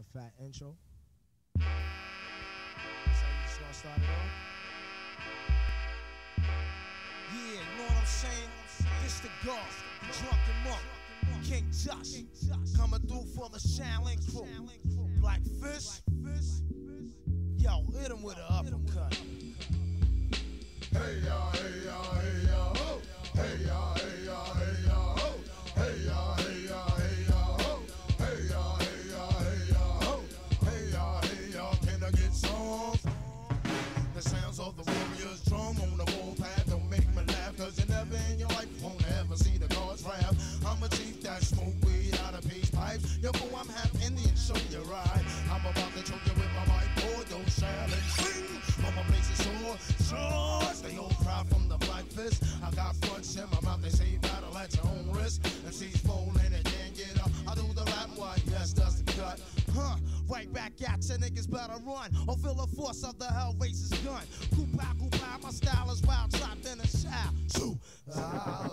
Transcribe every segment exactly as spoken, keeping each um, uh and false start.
a fat intro. That's how you just gonna start it off? Yeah, you know what I'm saying? This the God, the drunken monk, King Josh, coming through for the Shaolin crew. Black Fist, yo, hit him with an uppercut. Hey ya, hey ya, hey ya, ho. Hey ya, hey ya, hey ya, ho. Hey ya, hey ya, hey ya, ho. Hey ya, hey ya, hey ya, ho. Hey ya, hey ya, can I get some? The sounds of the warrior's drum on the warpath don't make me laugh, cause you never in your life won't ever see the gods rap. I'm a chief that smoke weed out of peace pipes. Yo, boo, I'm half Indian, show you right. I'm about to choke you with my mic, boy, don't Shaolin swing. I'm a blaze of sword, swords. They all cry from the Black Fist. I got punch in my mouth, they say battle at your own risk. M C's falling and can't get up. I do the rap, why, yes, that's the cut. Huh, right back at ya, niggas better run or feel the force of the Hellraiser's gun. Koopa, koopa, my style is wild, trapped in a shout. Shoo, ah,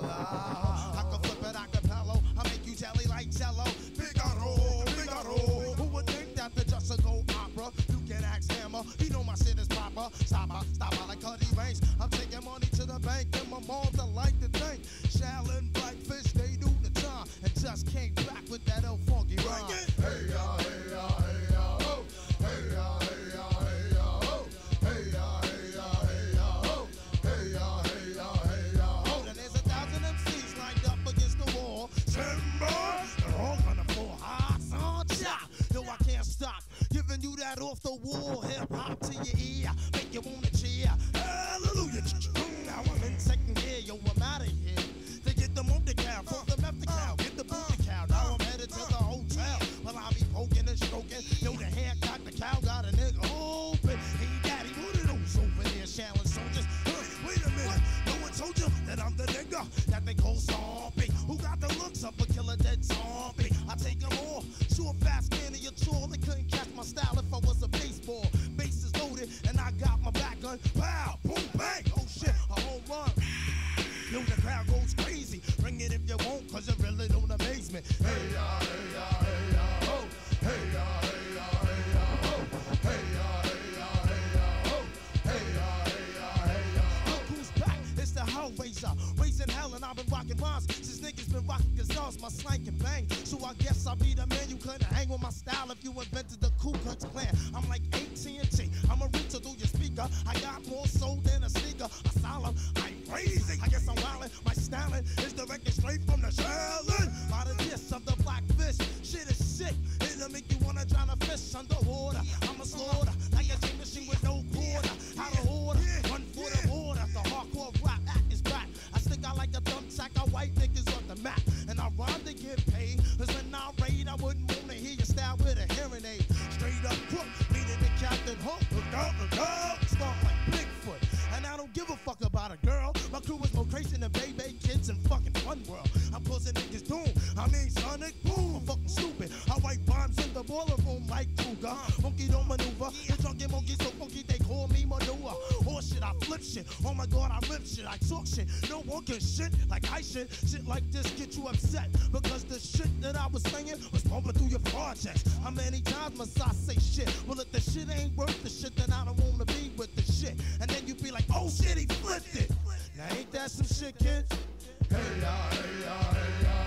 ah. I can flip it a cappello, I make you jelly like jello. Figaro, Figaro. Who would think that the just a go opera? You can ask Hammer, he know my shit is proper. Stop, stop, like Cuddy Banks. I'm taking money to the bank, and my moms I like to think. Shaolin, Black Fist, they do the time, and just came back with that old funky rhyme. Hey ya, hey ya, hey ya, ho. Hey ya, hey ya, hey ya, ho. Hey ya, hey ya, hey ya, ho. Hey ya, hey ya, hey ya, ho. And there's a thousand M Cs lined up against the wall. Timber, they're all gonna fall hard, son. Cha, yo, I can't stop giving you that off the wall hip hop to your ear, make you wanna cheer. Hallelujah. Now I'm in second gear, yo, I'm out of here. To get the monkey cow, from the meth cow, get the booty cow. Now I'm headed to the hotel. Well, I'll be poking and stroking. Yo, the haircut, the cow got a nigga open. Hey, daddy, what are those over there, Shaolin soldiers? Huh, wait a minute, no one told you that I'm the nigga that they call zombie. Who got the looks of a killer dead zombie? I take them all, short, fast, skinny, or tall. They couldn't catch my style if I was a baseball. Base is loaded, and I got my back gun. Pow, boom, bang, oh shit, a home run. Yo, the crowd goes crazy. Bring it if you won't, cause it really don't amaze me. Hey ya, hey ya, hey ya, ho. Hey ya, hey ya, hey ya, ho. Hey ya, hey ya, hey ya, ho. Hey ya, hey ya, hey ya, ho. Look who's back, it's the Hellraiser. Raising hell and I've been rocking rhymes since niggas been rocking gazelles, my slang can bang. So I guess I'll be the man you couldn't hang with my style if you invented the Ku Klux Klan. I'm like A T and T, I'm a reacher through your speaker. I got more soul than a sneaker. Asylum, I'm crazy. I guess I'm wildin', my styling is directed straight from the Shaolin. By the diss of the Black Fist, shit is sick. It'll make you wanna drown a fish underwater. I'm a slaughter, like a J machine with no quarter. Out of order, one for the border. The hardcore rap act is back. I stick out like a thumbtack, I white niggas on the map. And I rhyme to get paid, cause when I raid, I wouldn't wanna hear your style with a hearing aid. Straight up crook, meaning the Captain Hook. Look out, look out, start like Bigfoot. And I don't give a fuck about a girl. My crew is more crazy than baby kids and fucking Fun World. I'm causing niggas doom. I mean Sonic Boom. I'm fucking stupid. I write rhymes in the boiler room like Kruger. Monkey don't maneuver. The drunken monkey so funky they call me manure. Or shit, I flip shit. Oh my god, I rip shit. I talk shit. No one can shit like I shit. Shit like this get you upset because the shit that I was saying was pumping through your projects. How many times must I say shit? Well, if the shit ain't worth the shit, then I don't wanna be with the shit. And then you be like, oh shit, he flipped it. Now ain't that some shit, kid? Hey ya, hey ya, hey ya,